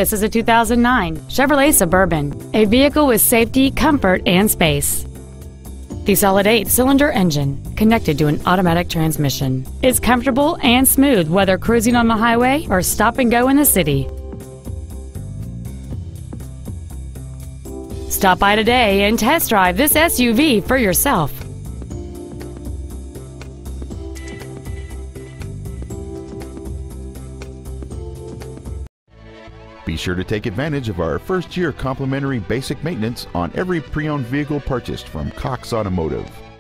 This is a 2009 Chevrolet Suburban, a vehicle with safety, comfort, and space. The solid 8-cylinder engine, connected to an automatic transmission, is comfortable and smooth whether cruising on the highway or stop and go in the city. Stop by today and test drive this SUV for yourself. Be sure to take advantage of our first-year complimentary basic maintenance on every pre-owned vehicle purchased from Cox Automotive.